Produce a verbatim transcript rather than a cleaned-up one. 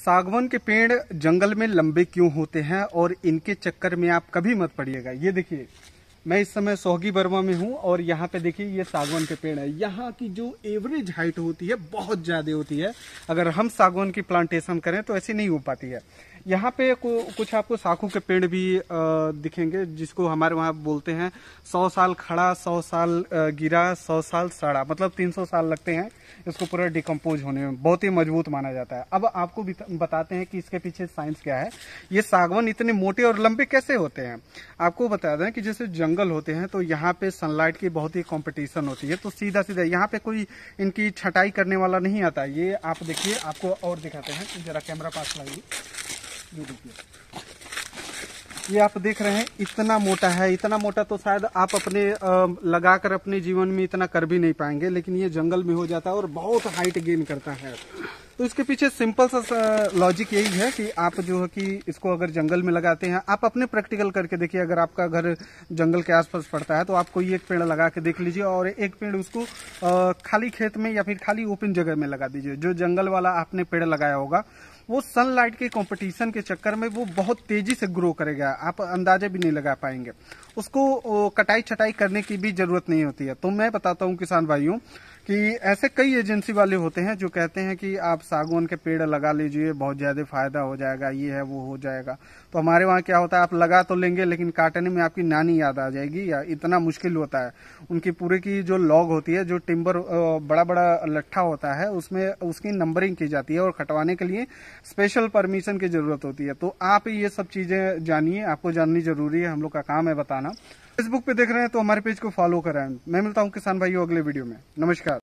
सागवान के पेड़ जंगल में लंबे क्यों होते हैं और इनके चक्कर में आप कभी मत पड़िएगा। ये देखिए, मैं इस समय सोहगी बर्मा में हूँ और यहाँ पे देखिए ये सागवान के पेड़ है। यहाँ की जो एवरेज हाइट होती है बहुत ज्यादा होती है। अगर हम सागवान की प्लांटेशन करें तो ऐसी नहीं हो पाती है। यहाँ पे कुछ आपको साखू के पेड़ भी दिखेंगे, जिसको हमारे वहाँ बोलते हैं सौ साल खड़ा, सौ साल गिरा, सौ साल सड़ा, मतलब तीन सौ साल लगते हैं इसको पूरा डिकम्पोज होने में। बहुत ही मजबूत माना जाता है। अब आपको बताते हैं कि इसके पीछे साइंस क्या है। ये सागवान इतने मोटे और लंबे कैसे होते हैं। आपको बता दें कि जैसे जंगल होते हैं तो यहाँ पे सनलाइट की बहुत ही कंपटीशन होती है, तो सीधा सीधा यहाँ पे कोई इनकी छटाई करने वाला नहीं आता। ये आप देखिए, आपको और दिखाते हैं, जरा कैमरा पास लाइए। ये देखिए, ये आप देख रहे हैं इतना मोटा है। इतना मोटा तो शायद आप अपने लगाकर अपने जीवन में इतना कर भी नहीं पाएंगे, लेकिन ये जंगल में हो जाता है और बहुत हाइट गेन करता है। तो इसके पीछे सिंपल सा लॉजिक यही है कि आप जो है कि इसको अगर जंगल में लगाते हैं, आप अपने प्रैक्टिकल करके देखिए। अगर आपका घर जंगल के आसपास पड़ता है तो आप कोई एक पेड़ लगा के देख लीजिए और एक पेड़ उसको खाली खेत में या फिर खाली ओपन जगह में लगा दीजिए। जो जंगल वाला आपने पेड़ लगाया होगा वो सनलाइट के कंपटीशन के चक्कर में वो बहुत तेजी से ग्रो करेगा, आप अंदाजा भी नहीं लगा पाएंगे। उसको कटाई छटाई करने की भी जरूरत नहीं होती है। तो मैं बताता हूँ किसान भाइयों कि ऐसे कई एजेंसी वाले होते हैं जो कहते हैं कि आप सागवान के पेड़ लगा लीजिए, बहुत ज्यादा फायदा हो जाएगा, ये है वो हो जाएगा। तो हमारे वहाँ क्या होता है, आप लगा तो लेंगे लेकिन काटने में आपकी नानी याद आ जाएगी, या इतना मुश्किल होता है। उनकी पूरे की जो लॉग होती है, जो टिम्बर बड़ा बड़ा लट्ठा होता है, उसमें उसकी नंबरिंग की जाती है और कटवाने के लिए स्पेशल परमिशन की जरूरत होती है। तो आप ये सब चीजें जानिए, आपको जाननी जरूरी है, हम लोग का काम है बताना। फेसबुक पे देख रहे हैं तो हमारे पेज को फॉलो करें। मैं मिलता हूँ किसान भाइयों अगले वीडियो में। नमस्कार।